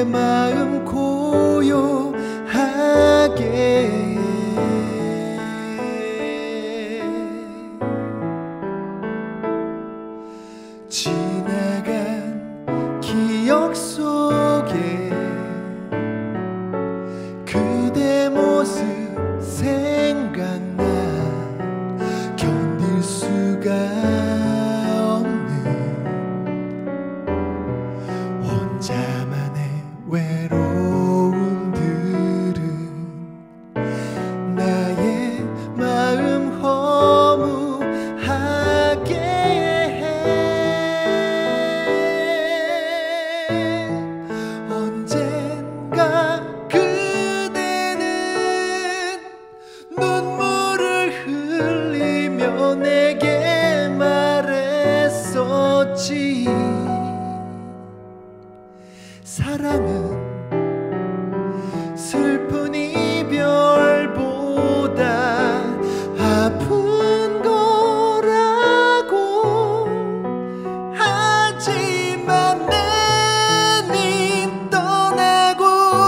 마음 고요하게 지나간 기억 속에 그대 모습 생각나 견딜 수가 없는 혼자만의 외로움들은 나의 마음 허무하게 해. 언젠가 그대는 눈물을 흘리며 내게 말했었지. 사랑은 슬픈 이별보다 아픈 거라고. 하지만 내님 떠나고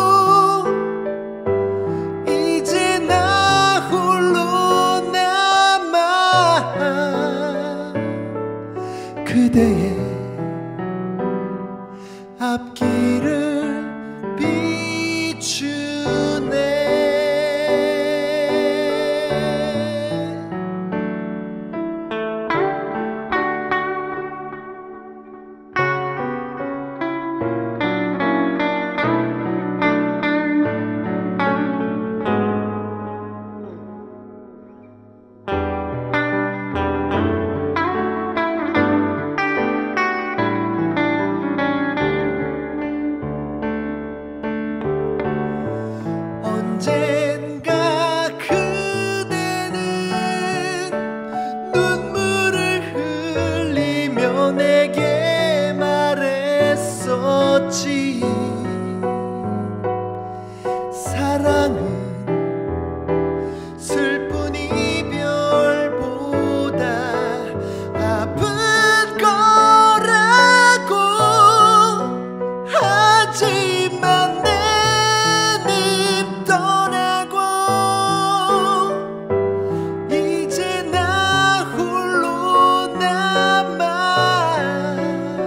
이제 나 홀로 남아 그대의 앞길을 비추네. 언젠가 그대는 눈물을 흘리며 내게 말했었지. 사랑은 슬픈 이별보다 아픈 거라고. 하지만 떠나고 이제 나 홀로 남아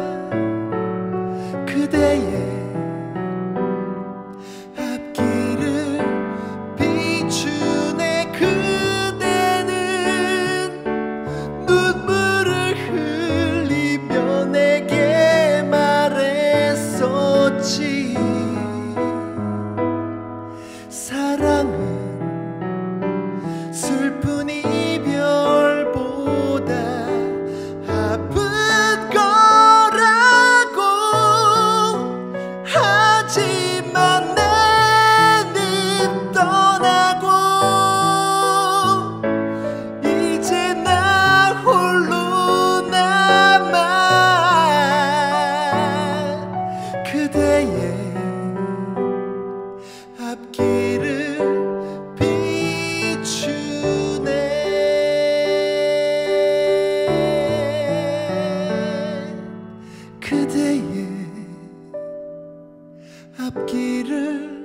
그대의 앞길을 비추네. 그대는 눈물을 흘리며 내게 말했었지. 사랑은 슬픈 이별보다 아픈 거라고. 하지만 내님 떠나고 이제 나 홀로 남아 그대의 앞길을 비추네. 그대의 앞길을